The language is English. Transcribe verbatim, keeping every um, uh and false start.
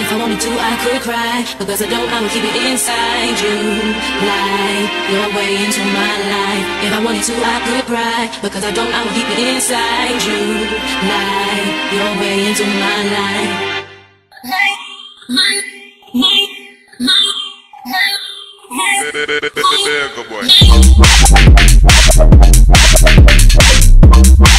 If I wanted to, I could cry. Because I don't, I would keep it inside you. Like your way into my life. If I wanted to, I could cry. Because I don't, I would keep it inside you. Like your way into my life. Like my, my, my, my, my, my, my, my, my,